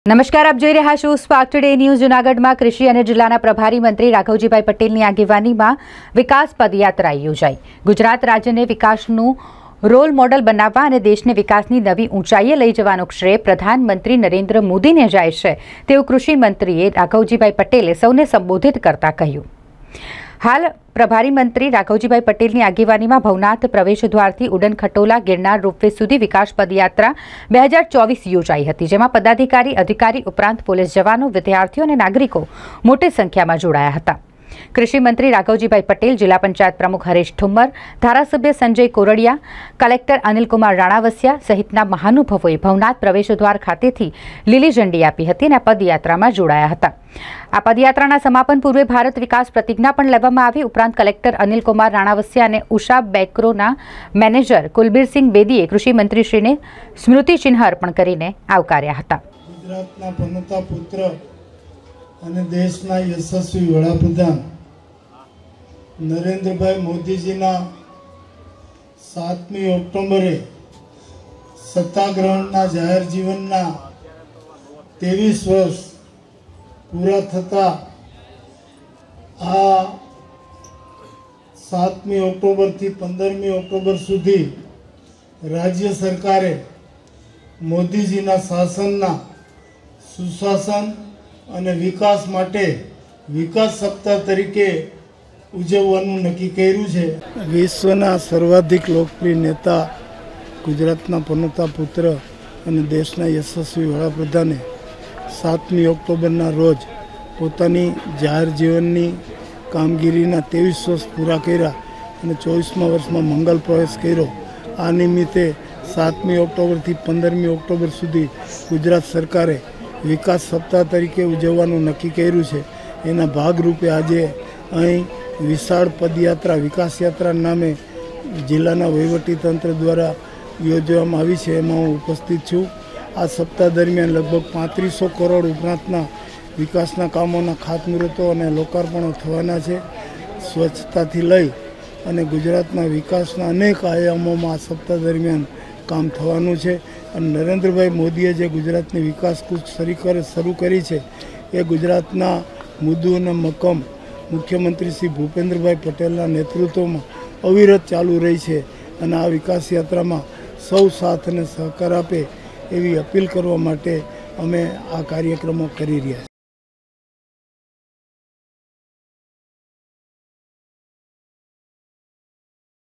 નમસ્કાર, આપ જોઈ રહ્યા છો સ્પાર્ક ટુડે ન્યૂઝ। જૂનાગઢમાં કૃષિ અને જિલ્લાના પ્રભારી મંત્રી રાઘવજીભાઈ પટેલની આગેવાનીમાં વિકાસ પદયાત્રા યોજાઈ। ગુજરાત રાજ્યને વિકાસનું રોલ મોડલ બનાવવા અને દેશને વિકાસની નવી ઊંચાઈએ લઈ જવાનો શ્રેય પ્રધાનમંત્રી નરેન્દ્ર મોદીને જાય છે તેવું કૃષિ મંત્રીએ રાઘવજીભાઈ પટેલે સૌને સંબોધિત કરતા કહ્યું। हाल प्रभारी मंत्री राघवजीभाई पटेल की आगेवानी में भवनाथ प्रवेश द्वार थी उड़न खटोला गिरनार रोपवे सुधी विकास पदयात्रा 2024 योजाई हती, जेमां पदाधिकारी अधिकारी उपरांत पोलीस जवानों, विद्यार्थीओ और नागरिको मोटी संख्या में जोड़ाया हता। कृषि मंत्री राघवजीभाई पटेल, जिला पंचायत प्रमुख हरीश ठुम्मर, धारासभ्य संजय कोरड़िया, कलेक्टर अनिल कुमार राणावसिया सहितना महानुभावोए भवनाथ प्रवेश द्वार खातेथी लीली झंडी आपी हती अने पदयात्रा में जोड़ाया हता। आ पदयात्राना समापन पूर्वे भारत विकास प्रतिज्ञा पण लेवामां आवी। उपरांत कलेक्टर अनिल कुमार राणावसिया अने उषा बेकरोना मैनेजर कुलबीरसिंह बेदीए कृषि मंत्रीश्रीने स्मृति चिन्ह अर्पण करीने आवकार्या हता। गुजरातना पनोता पुत्र અને દેશના યશસ્વી વડાપ્રધાન નરેન્દ્રભાઈ મોદીજીના 7મી ઓક્ટોબરે સત્તાગ્રહણના જાહેર જીવનના 23 વર્ષ પૂરા થતા આ 7મી ઓક્ટોબરથી 15મી ઓક્ટોબર સુધી રાજ્ય સરકારે મોદીજીના શાસનના સુશાસન અને વિકાસ માટે વિકાસ સપ્તાહ તરીકે ઉજવવાનું નક્કી કર્યું છે। વિશ્વના સર્વાધિક લોકપ્રિય નેતા ગુજરાતના પનોતા પુત્ર અને દેશના યશસ્વી વડાપ્રધાને 7મી ઓક્ટોબરના રોજ પોતાની જાહેર જીવનની કામગીરીના 23 વર્ષ પૂરા કર્યા અને 24મા વર્ષમાં મંગલ પ્રવેશ કર્યો। આ નિમિત્તે 7મી ઓક્ટોબરથી 15મી ઓક્ટોબર સુધી ગુજરાત સરકારે विकास सप्ताह तरीके उजवવાનું नक्की कर्યું છે। એના ભાગરૂપે આજે અહીં વિશાળ પદયાત્રા વિકાસ યાત્રા નામે જિલ્લાના વહીવટીતંત્ર દ્વારા યોજવામાં આવી છે, એમાં હું ઉપસ્થિત છું। આ સપ્તાહ દરમિયાન લગભગ 3500 કરોડ ઉપરાંતના વિકાસના કામોના ખાતમુહૂર્તો અને લોકાર્પણો થવાના છે। સ્વચ્છતાથી લઈ અને ગુજરાતના વિકાસના અનેક આયામોમાં આ સપ્તાહ દરમિયાન કામ થવાનું છે। અને નરેન્દ્રભાઈ મોદીએ જે ગુજરાતની વિકાસ કૂચ શરૂ કરી છે એ ગુજરાતના મુદ્દુ અને મક્કમ મુખ્યમંત્રી શ્રી ભૂપેન્દ્રભાઈ પટેલના નેતૃત્વમાં અવિરત ચાલુ રહી છે અને આ વિકાસ યાત્રામાં સૌ સાથ અને સહકાર આપે એવી અપીલ કરવા માટે અમે આ કાર્યક્રમો કરી રહ્યા છીએ।